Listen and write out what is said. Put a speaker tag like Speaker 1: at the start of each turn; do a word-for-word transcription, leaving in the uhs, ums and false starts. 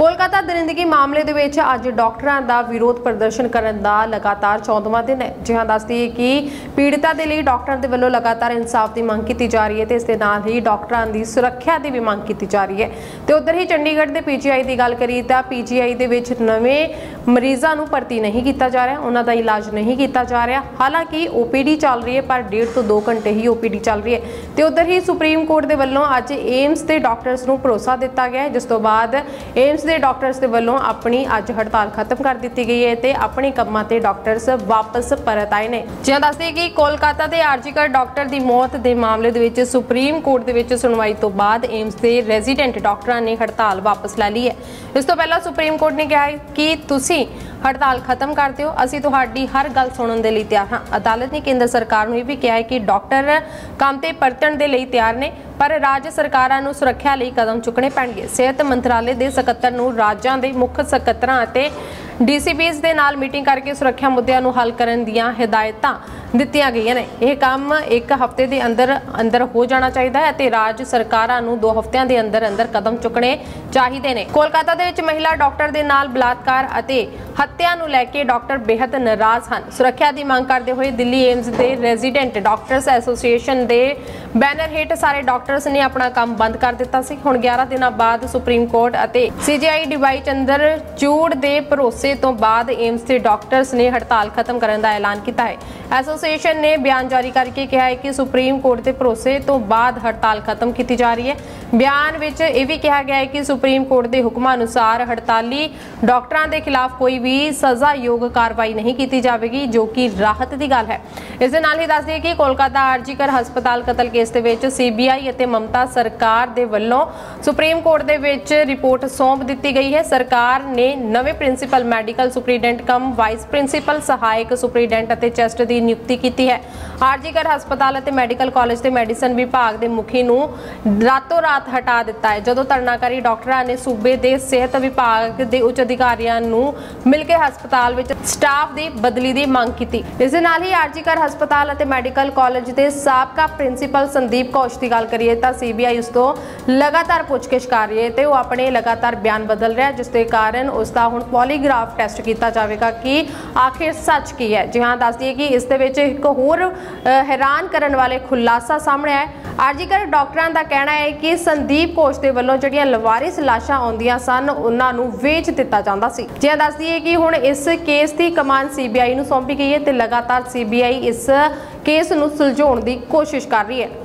Speaker 1: कोलकाता दरिंदगी मामले दे विच अज डॉक्टरां दा विरोध प्रदर्शन करन दा लगातार चौदहवां दिन है। जी हां, दस दईए कि पीड़िता दे लई डॉक्टरां दे वल्लों लगातार इंसाफ की मंग की जा रही है ते इस दे नाल ही डॉक्टरां दी सुरक्षा की भी मंग की जा रही है। ते उधर ही चंडीगढ़ के पीजीआई की गल करिए तां पीजीआई दे विच नवें मरीज़ां नूं भर्ती नहीं किया जा रहा, उन्हां दा इलाज नहीं किया जा रहा। हालांकि ओपीडी चल रही है पर डेढ़ तो दो घंटे ही ओपीडी चल रही है। तो उधर ही सुप्रीम कोर्ट के वल्लों अज एम्स के डॉक्टर्स नूं भरोसा दिता गया है, जिस तो बाद एम्स के डॉक्टर्स के वल्लों अपनी अज हड़ताल खत्म कर दी गई है ते अपने कामां ते डॉक्टर्स वापस परत आए ने। जिवें दस दईए कि कोलकाता के आरजीकर डॉक्टर की मौत के मामले दे विच सुप्रीम कोर्ट दे विच सुनवाई तो बाद एम्स के रेजीडेंट डॉक्टरां ने हड़ताल वापस लै ली है। इस तो पहला सुप्रीम कोर्ट ने कहा कि तुसीं हड़ताल खत्म कर दिओ, असीं तुहाडी हर गल सुनन दे लई तैयार हां। अदालत ने केंद्र सरकार नूं भी कहा है कि डॉक्टर काम ते परतण दे लई तैयार ने, पर राज्य सरकारां नूं सुरक्षा लई कदम चुकणे पैणगे। सेहत मंत्रालय दे सकत्तर नूं राज्यां दे मुख सकत्तरां अते डीसीपीज दे नाल मीटिंग करके सुरक्षा मुद्दिआं नूं हल करन दीआं हिदायतां दित्तियां गईआं ने। यह काम एक हफ्ते के अंदर अंदर हो जाना चाहिए है ते राज्य सरकारां नूं दो हफ्तिਆਂ ਦੇ अंदर अंदर कदम चुकने चाहिए ने। कोलकाता दे विच महिला डॉक्टर दे नाल बलात्कार अते हत्या नूं लैके डॉक्टर बेहद नाराज हन। सुरक्षा की मांग करते हुए दिल्ली एम्स के रेजीडेंट डॉक्टर्स एसोसीएशन के बैनर हेठ सारे डॉक्टर्स ने अपना काम बंद कर दिता सी। हुण ग्यारह दिनों बाद सुप्रीम कोर्ट अते सीजीआई डीवाई चंद्रचूड़ के भरोसे तो बाद एम्स के डॉक्टर्स ने हड़ताल खत्म करने का ऐलान किया है। एसोसीएशन ने बयान जारी करके कहा है कि सुप्रीम कोर्ट के भरोसे तो बाद हड़ताल खत्म की जा रही है। बयान विच यह भी कहा गया है कि सुप्रीम कोर्ट के हुक्मां अनुसार हड़ताली डॉक्टरों के खिलाफ कोई भी सजा योग कार्रवाई नहीं की जाएगी, जो कि राहत की गल है। इस दे नाल ही दस दिए कि कोलकाता आरजीकर हस्पताल कतल केस के विच सीबीआई अते ममता सरकार दे वल्लों सुप्रीम कोर्ट दे विच रिपोर्ट सौंप दी गई है। सरकार ने नवे principal medical superintendent cum vice principal सहायक सुपरीडेंट अते चेस्ट की नियुक्ति की है। आरजीकर हस्पताल अते मैडिकल कॉलेज के मैडिसन विभाग के मुखी नूं रातों रात हटा दिता है, जदों धरनाकारी डॉक्टरां ने सूबे के सेहत विभाग के उच्च अधिकारियों नूं मिल के हस्पताल विच स्टाफ की बदली की मांग की। इस दे नाल ही आरजीकर हस्पताल अते मैडिकल कॉलेज के साबका प्रिंसीपल संदीप घोष की गल करिए तां सीबीआई उस तो लगातार पुछगिछ कर रही है ते वो अपने लगातार बयान बदल रहा है, जिसके कारण उसका हुण पॉलीग्राफ टेस्ट किया जाएगा कि आखिर सच की है। जी हाँ, दस दिए कि इस दे विच एक होर हैरान करने वाले खुलासा सामने आया। आरजीकर डॉक्टरां दा कहना है कि संदीप घोष दे वल्लों जिहड़ियां लवारिस लाशां आउंदियां सन उन्हां नूं वेच दिता जांदा सी। जे दस दिए कि हुण इस केस की कमान सीबीआई नूं सौंपी गई है ते लगातार सीबीआई इस केस नूं सुलझाउण दी कोशिश कर रही है।